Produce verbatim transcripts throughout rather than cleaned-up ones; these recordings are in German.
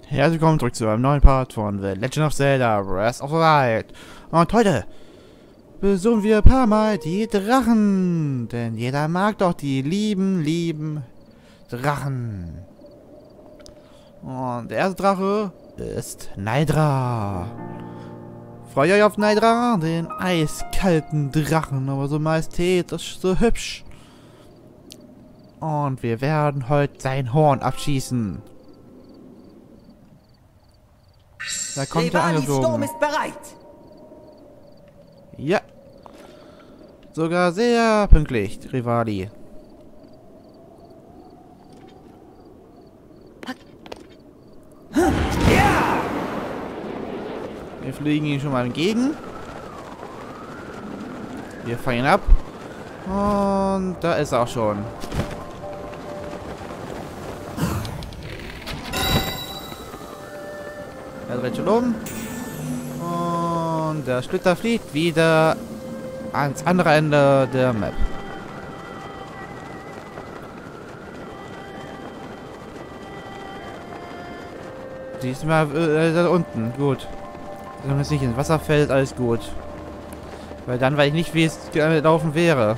Herzlich willkommen zurück zu einem neuen Part von The Legend of Zelda Breath of the Wild. Und heute besuchen wir ein paar Mal die Drachen. Denn jeder mag doch die lieben, lieben Drachen. Und der erste Drache ist Naydra. Freut euch auf Naydra, den eiskalten Drachen, aber so majestätisch, so hübsch. Und wir werden heute sein Horn abschießen. Da kommt er angeflogen. Sturm ist bereit. Ja. Sogar sehr pünktlich, Rivali. Ja! Wir fliegen ihn schon mal entgegen. Wir fangen ihn ab. Und da ist er auch schon. Er dreht schon um. Und der Splitter fliegt wieder ans andere Ende der Map. Diesmal äh, da unten. Gut. Wenn man jetzt nicht ins Wasser fällt, alles gut. Weil dann weiß ich nicht, wie es gelaufen wäre.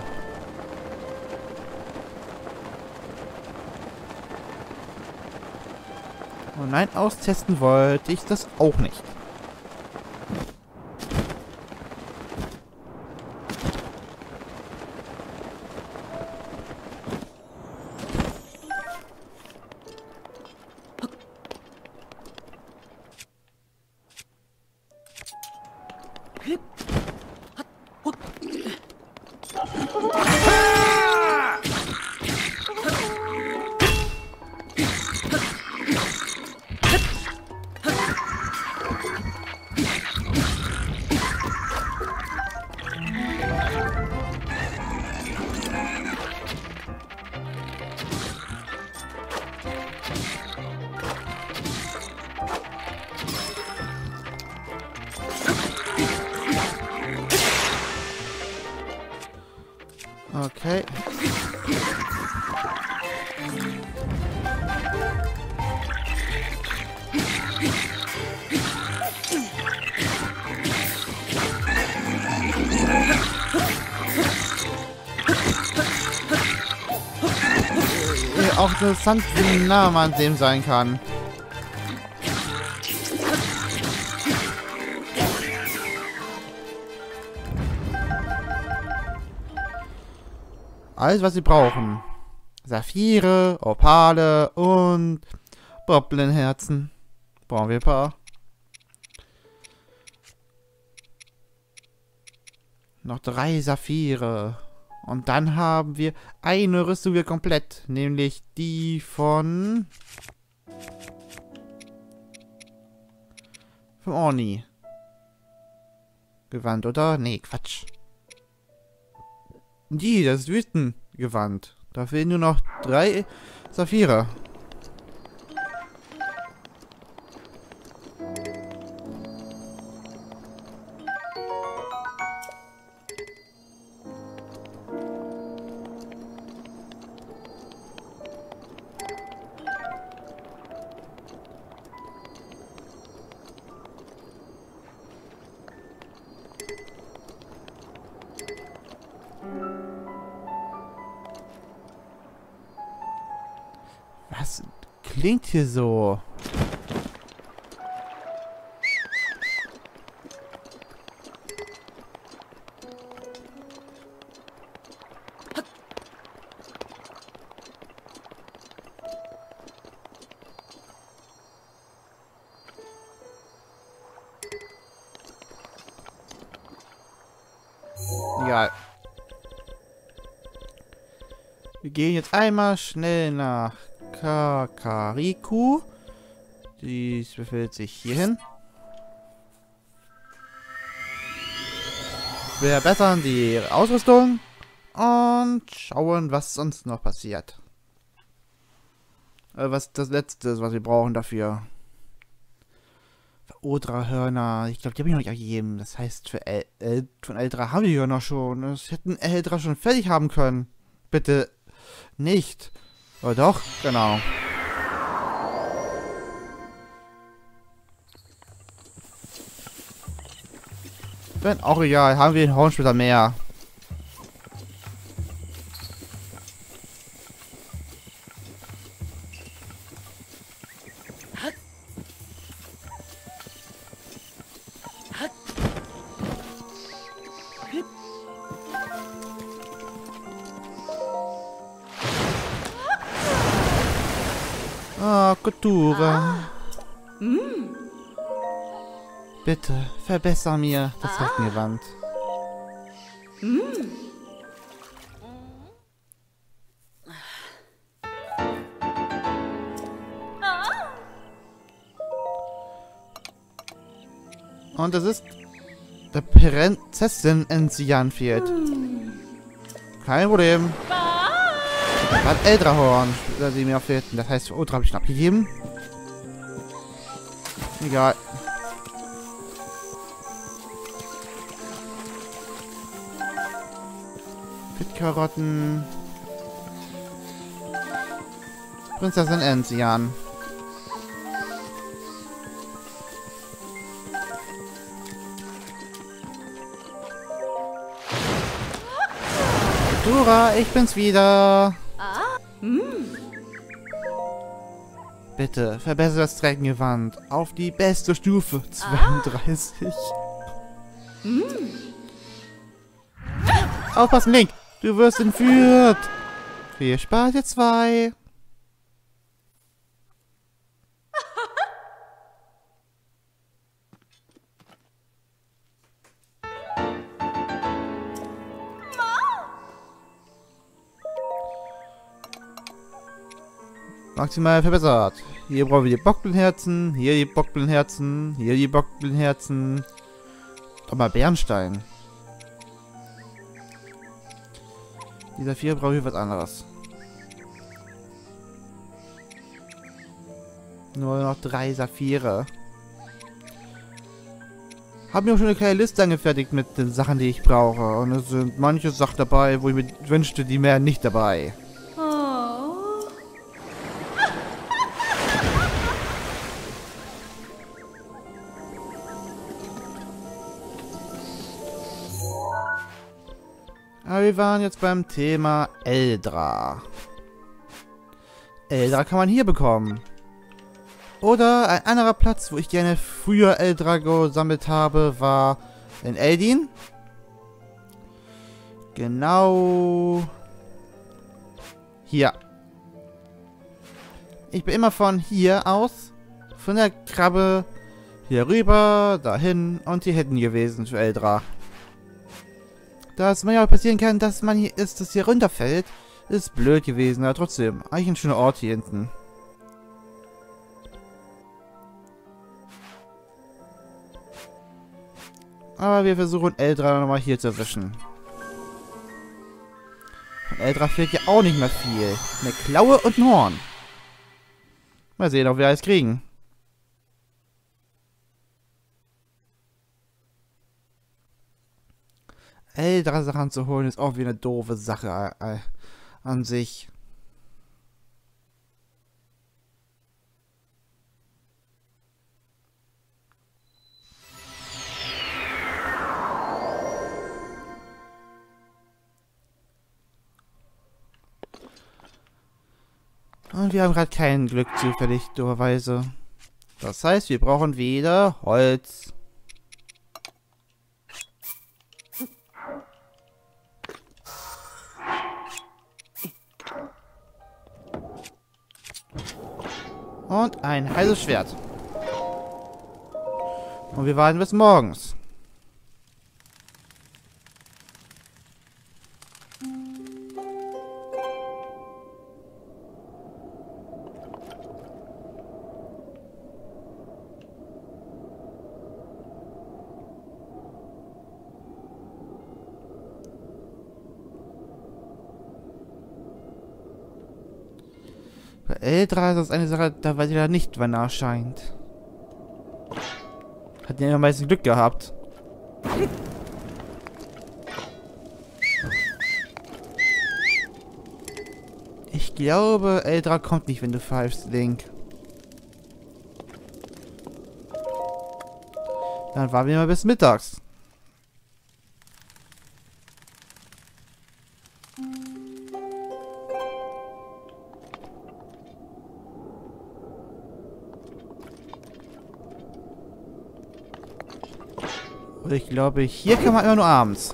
Und nein, austesten wollte ich das auch nicht. Okay. Äh, auch interessant, wie nah man dem sein kann. Alles, was sie brauchen. Saphire, Opale und Bobblenherzen. Brauchen wir ein paar. Noch drei Saphire. Und dann haben wir eine Rüstung wieder komplett. Nämlich die von... Von Orni. Gewand, oder? Nee, Quatsch. Die, das Wüstengewand. Da fehlen nur noch drei Saphire. Was klingt hier so? Egal. Wir gehen jetzt einmal schnell nach Kakariko. Dies befindet sich hierhin. Wir verbessern die Ausrüstung und schauen, was sonst noch passiert. Äh, was das letzte ist, was wir brauchen dafür. Odra-Hörner. Ich glaube, die habe ich noch nicht gegeben. Das heißt, für El El von Eldra haben wir ja noch schon. Das hätten Eldra schon fertig haben können. Bitte nicht. Oder doch? Genau. Wenn auch egal, haben wir den Horn später mehr. Ah, Kultura. Mm. Bitte, verbessere mir das Ah. Reckengewand. Mm. Und es ist der Prinzessin Enzian fehlt. Kein Problem. Hat Eldrahorn, die mir fehlten. Das heißt, Ultra habe ich schon abgegeben. Egal. Pitkarotten. Prinzessin Enzian. Dora, ich bin's wieder. Mm. Bitte, verbessere das Reckengewand auf die beste Stufe. zweiunddreißig. Mm. Aufpassen, Link! Du wirst entführt! Viel Spaß, ihr zwei! Maximal verbessert. Hier brauchen wir die Bockblindherzen, hier die Bockblindherzen, hier die Bockblindherzen. Doch mal Bernstein. Dieser vier brauche ich was anderes. Nur noch drei Saphire. Hab mir auch schon eine kleine Liste angefertigt mit den Sachen, die ich brauche. Und es sind manche Sachen dabei, wo ich mir wünschte, die wären nicht dabei. Oh. Aber wir waren jetzt beim Thema Eldra. Eldra kann man hier bekommen. Oder ein anderer Platz, wo ich gerne früher Eldra gesammelt habe, war in Eldin. Genau hier. Ich bin immer von hier aus, von der Krabbe, hier rüber, dahin und hier hinten gewesen für Eldra. Da es manchmal passieren kann, dass man hier ist, dass hier runterfällt, ist blöd gewesen, aber trotzdem, eigentlich ein schöner Ort hier hinten. Aber wir versuchen Eldra nochmal hier zu erwischen. Und Eldra fehlt ja auch nicht mehr viel. Eine Klaue und ein Horn. Mal sehen, ob wir alles kriegen. Eldra Sachen zu holen ist auch wie eine doofe Sache äh, an sich. Und wir haben gerade kein Glück zufällig, dummerweise. Das heißt, wir brauchen wieder Holz. Und ein heißes Schwert. Und wir warten bis morgens. Bei Eldra ist das eine Sache, da weiß ich ja nicht, wann er erscheint. Hat ja immer meistens Glück gehabt. Ich glaube, Eldra kommt nicht, wenn du pfeifst, Link. Dann warten wir mal bis mittags. Und ich glaube, hier kann man immer nur abends.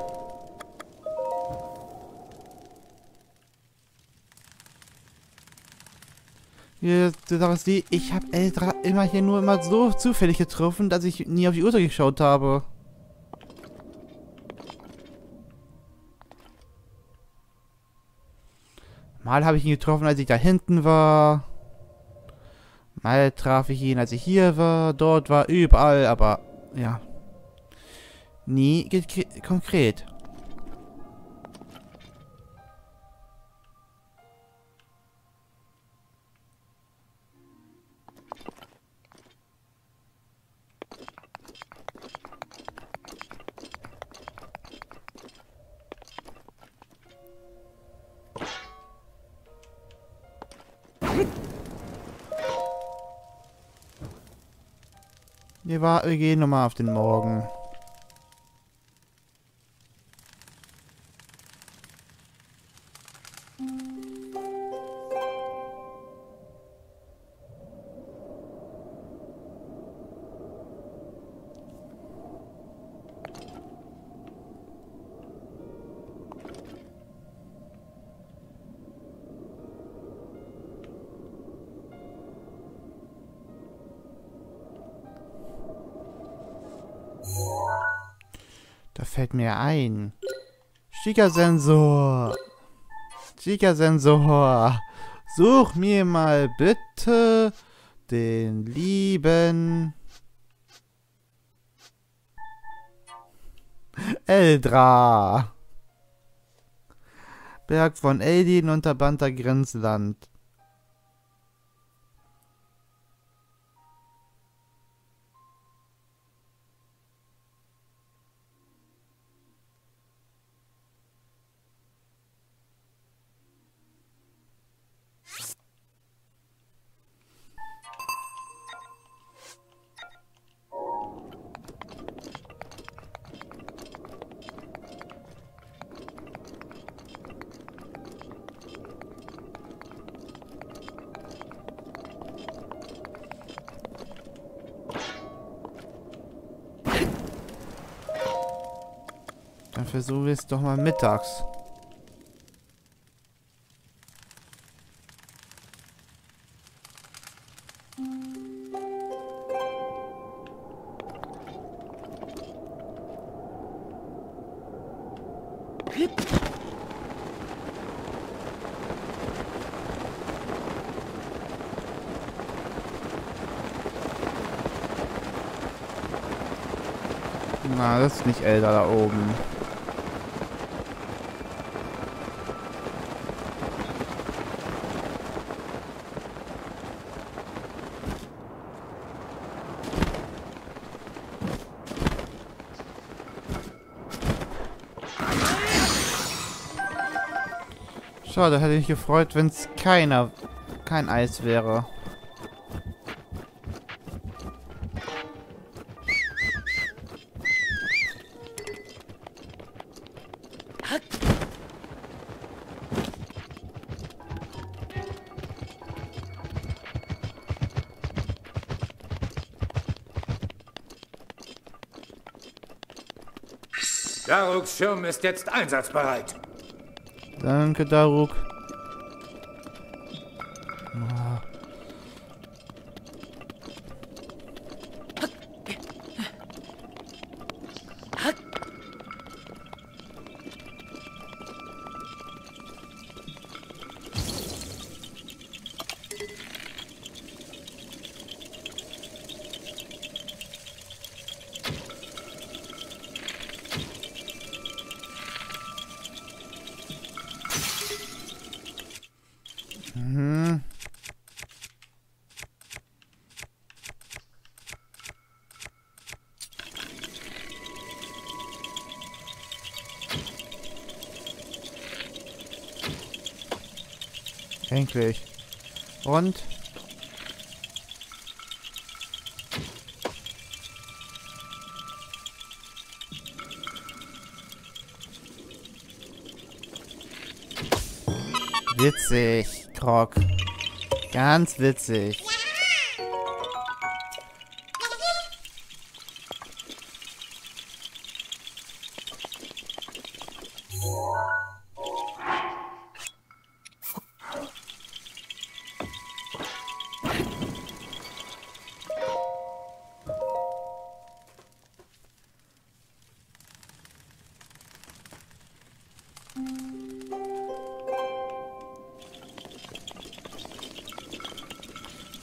Die Sache ist die, ich habe Eldra immer hier nur immer so zufällig getroffen, dass ich nie auf die Uhr geschaut habe. Mal habe ich ihn getroffen, als ich da hinten war. Mal traf ich ihn, als ich hier war. Dort war überall, aber ja. Nie konkret. Wir, war, wir gehen nochmal auf den Morgen. Da fällt mir ein. Sticker-Sensor. Sticker-Sensor. Such mir mal bitte den lieben Eldra. Berg von Eldin unter Banter Grenzland. Dann versuche ich es doch mal mittags. Na, das ist nicht Elder da oben. Schade, hätte ich gefreut, wenn es keiner, kein Eis wäre. Daruks Schirm ist jetzt einsatzbereit. Danke, Daruk. Ah. Mhm. Endlich. Und? Witzig, Krog. Ganz witzig.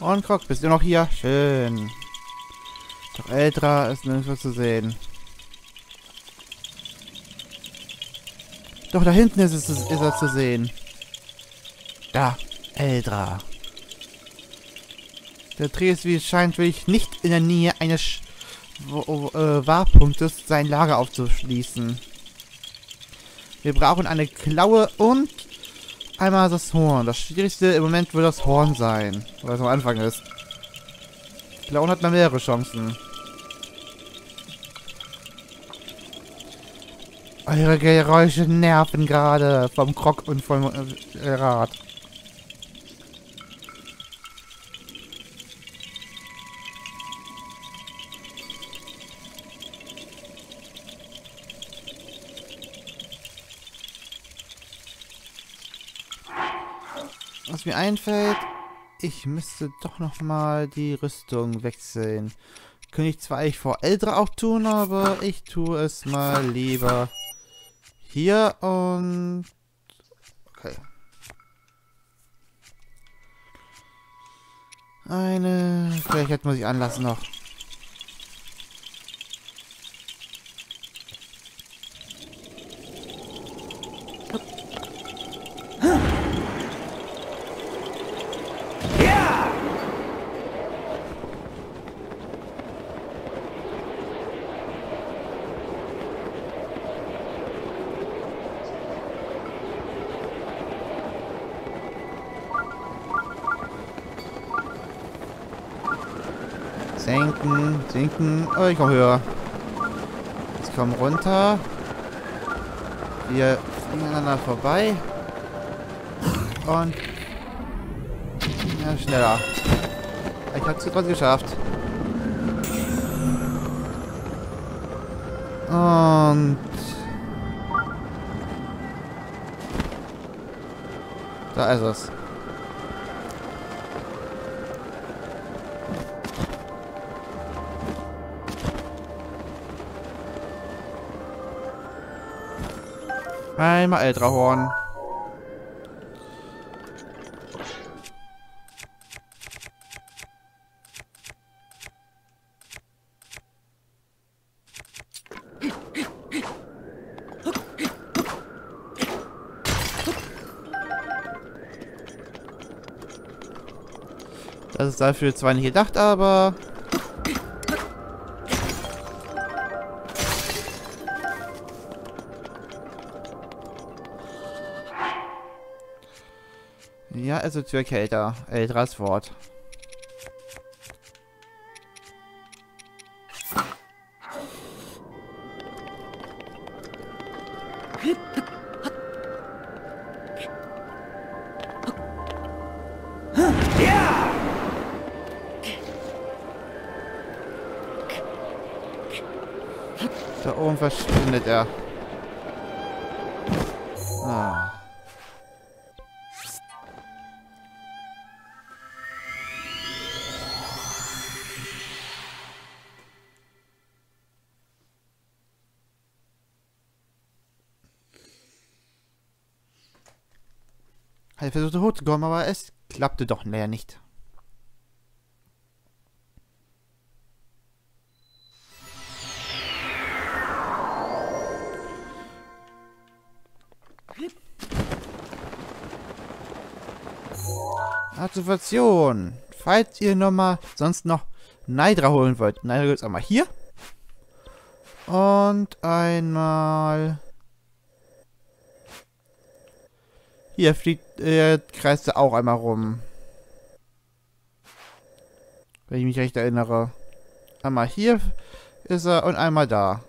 Und Krog, bist du noch hier? Schön. Doch Eldra ist nirgendwo zu sehen. Doch da hinten ist, es, ist er zu sehen. Da, Eldra. Der Tresvi scheint wirklich nicht in der Nähe eines Sch wo, äh, Wahrpunktes sein Lager aufzuschließen. Wir brauchen eine Klaue und einmal das Horn. Das Schwierigste im Moment wird das Horn sein, weil es am Anfang ist. Klauen hat man mehrere Chancen. Eure Geräusche nerven gerade vom Krog und vom äh, Rad. Was mir einfällt, ich müsste doch noch mal die Rüstung wechseln. Könnte ich zwar eigentlich vor Eldra auch tun, aber ich tue es mal lieber hier und... Okay. Eine... Vielleicht muss ich anlassen noch. Senken, sinken. Oh, ich komme höher. Ich komme runter. Wir fliegen aneinander vorbei. Und... Ja, schneller. Ich habe es trotzdem geschafft. Und... Da ist es. Einmal Eldrahorn. Das ist dafür zwar nicht gedacht, aber... Ja, also Türkälter. Eldras Wort. Da oben verschwindet er. Ah. Er versuchte hochzukommen, aber es klappte doch mehr nicht. Aktivation. Falls ihr nochmal sonst noch Naidra holen wollt. Naidra gibt es einmal hier. Und einmal... Hier fliegt, äh, kreist er auch einmal rum. Wenn ich mich recht erinnere. Einmal hier ist er und einmal da.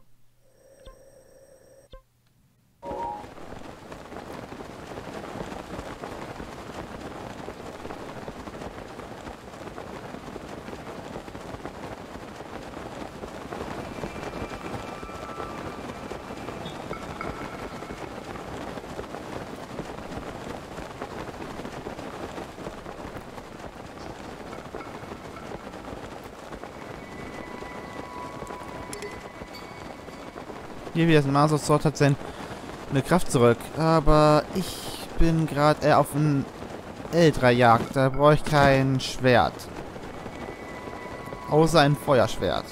Hier wieder das Master Sword hat seine Kraft zurück. Aber ich bin gerade eher auf ein Eldra jagt, da brauche ich kein Schwert. Außer ein Feuerschwert.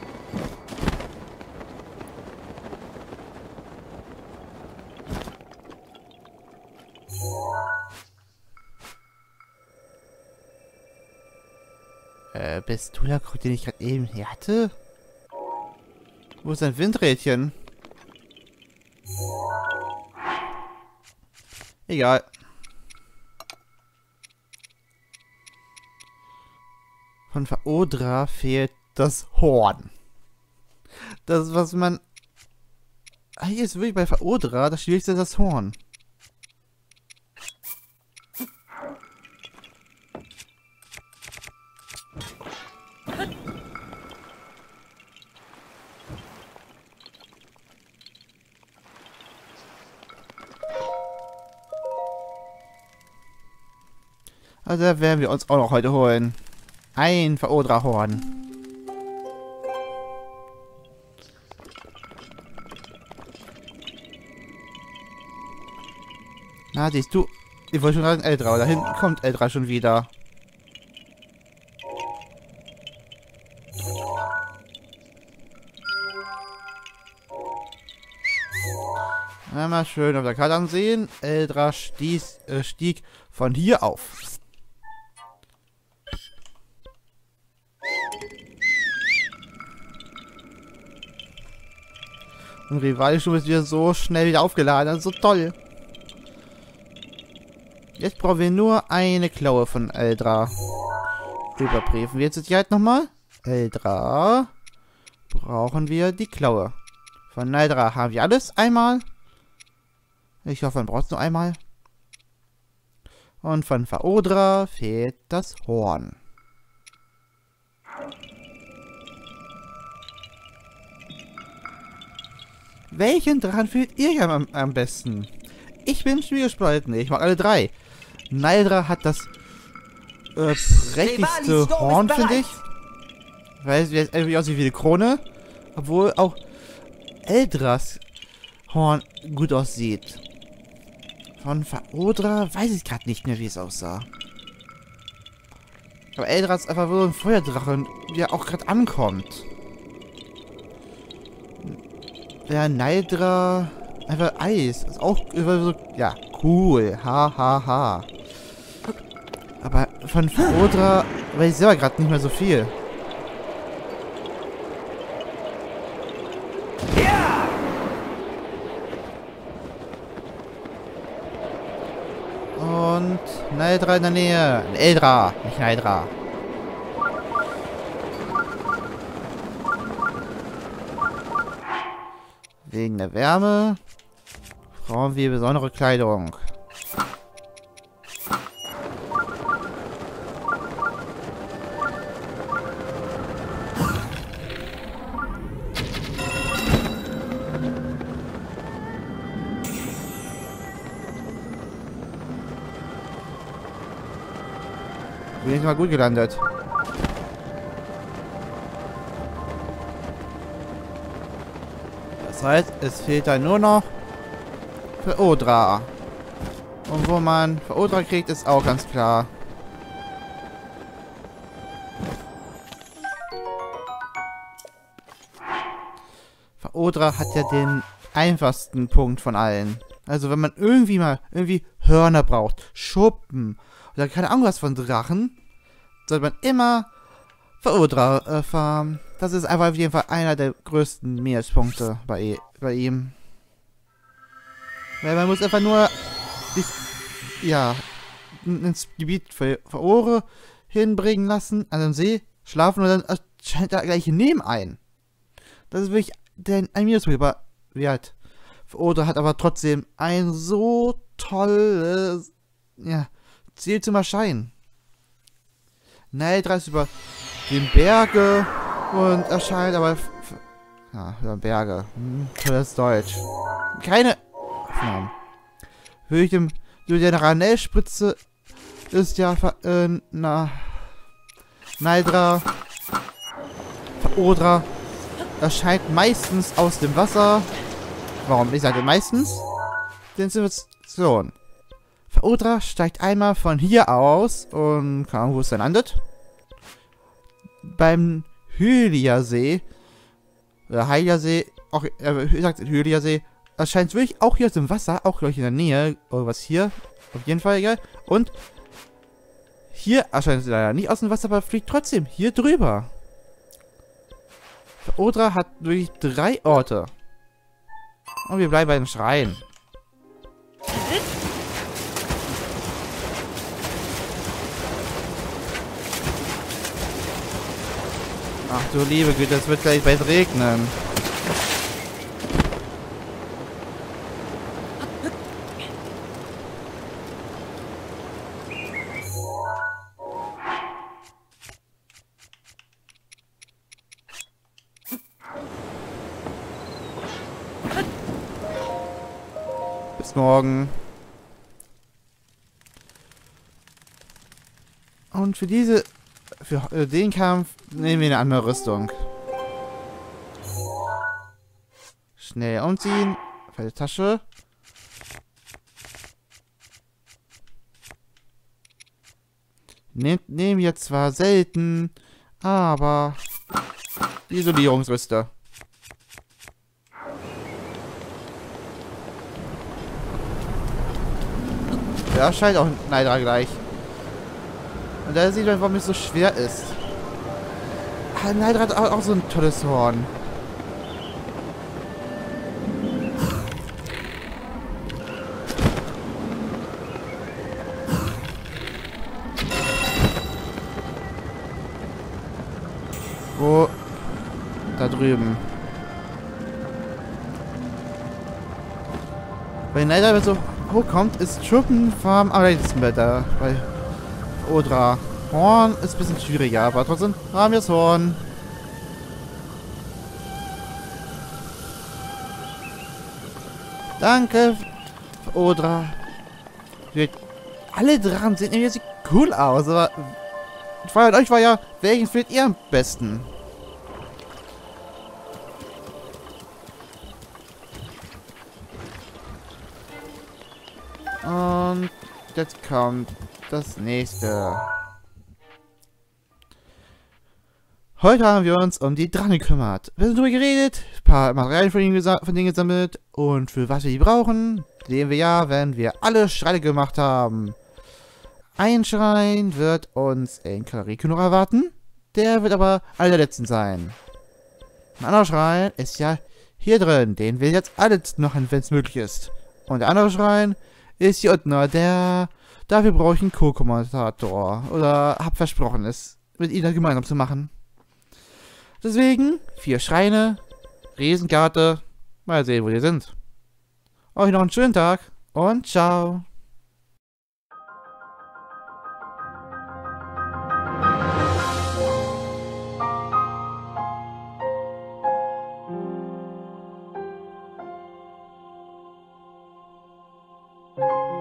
Äh, bist du der Krug, den ich gerade eben hier hatte? Wo ist ein Windrädchen? Egal. Von Faodra fehlt das Horn. Das, was man... Hier ist wirklich bei Faodra das Schwierigste das Horn. Also da werden wir uns auch noch heute holen. Ein Faodra-Horn. Na, siehst du? Ich wollte schon sagen Eldra, aber da hinten kommt Eldra schon wieder. Einmal schön auf der Karte ansehen. Eldra stieß, äh, stieg von hier auf. Und Rivalstufe ist wieder so schnell wieder aufgeladen. Das ist so toll. Jetzt brauchen wir nur eine Klaue von Eldra. Überprüfen wir jetzt die Sicherheit nochmal. Eldra. Brauchen wir die Klaue. Von Eldra haben wir alles einmal. Ich hoffe, man braucht es nur einmal. Und von Faodra fehlt das Horn. Welchen Drachen fühlt ihr am, am besten? Ich bin schwierigspalten. Ich mag alle drei. Naldra hat das äh, prächtigste Horn, finde ich. Weil es jetzt irgendwie aussieht wie eine Krone. Obwohl auch Eldras Horn gut aussieht. Von Faodra weiß ich gerade nicht mehr, wie es aussah. Aber Eldra ist einfach so ein Feuerdrachen, der auch gerade ankommt. Ja, Naldra einfach Eis. Ist auch so, ja, cool. Ha, ha, ha. Aber von Faodra weiß ich selber gerade nicht mehr so viel. Ja! Und Naldra in der Nähe. Eldra, nicht Naldra. Wegen der Wärme brauchen wir besondere Kleidung. Bin ich mal gut gelandet. Das heißt, es fehlt dann nur noch Faodra. Und wo man Faodra kriegt, ist auch ganz klar. Faodra hat ja den einfachsten Punkt von allen. Also wenn man irgendwie mal irgendwie Hörner braucht, Schuppen oder keine Ahnung was von Drachen, sollte man immer Faodra äh, farmen. Das ist einfach auf jeden Fall einer der größten Minuspunkte bei, bei ihm. Weil man muss einfach nur sich, ja, ins Gebiet für Faore hinbringen lassen, an den See, schlafen und dann erscheint er gleich neben ein. Das ist wirklich der, ein Minuspunkt, aber wie halt. Faodra hat aber trotzdem ein so tolles, ja, Ziel zum Erscheinen. Naldra ist über den Berge und erscheint aber... Ja, über Berge. Hm, tolles Deutsch. Keine Aufnahmen. Durch dem, durch die Ranellspritze ist ja äh, na, Naldra, Faodra erscheint meistens aus dem Wasser. Warum? Ich sage meistens. Den Situation. Odra steigt einmal von hier aus und keine Ahnung, wo es dann landet. Beim Hylia-See, oder Hylia-See, auch, äh, wie gesagt, Hylia-See, erscheint wirklich auch hier aus dem Wasser, auch gleich in der Nähe, oder was hier, auf jeden Fall egal. Und hier erscheint es leider nicht aus dem Wasser, aber fliegt trotzdem hier drüber. Odra hat wirklich drei Orte. Und wir bleiben bei den Schreien. Ach du liebe Güte, es wird gleich bald regnen. Bis morgen. Und für diese, für äh, den Kampf nehmen wir eine andere Rüstung. Schnell umziehen. Fette Tasche. Nehmt, nehmen wir zwar selten, aber die Isolierungsrüste. Da scheint auch Neidra gleich. Und da sieht man, warum es so schwer ist. Ah, Neidra hat auch, auch so ein tolles Horn. Wo? Da drüben. Wenn Neidra so hochkommt, ist Schuppenfarm am leichtesten Wetter bei Odra. Horn ist ein bisschen schwieriger, aber trotzdem haben wir das Horn. Danke, Odra. Alle Drachen sehen irgendwie cool aus, aber die Frage an euch war ja, welchen findet ihr am besten? Und jetzt kommt das nächste. Heute haben wir uns um die Drachen gekümmert. Wir sind darüber geredet, ein paar Materialien von denen, von denen gesammelt und für was wir die brauchen, sehen wir ja, wenn wir alle Schreine gemacht haben. Ein Schrein wird uns in Kalariku noch erwarten, der wird aber einer der letzten sein. Ein anderer Schrein ist ja hier drin, den wir jetzt alles noch, wenn es möglich ist. Und der andere Schrein ist hier unten, der, dafür brauche ich einen Co-Kommentator. Oder hab versprochen, es mit ihnen gemeinsam zu machen. Deswegen, vier Schreine, Riesenkarte, mal sehen, wo die sind. Euch noch einen schönen Tag und ciao. Thank you.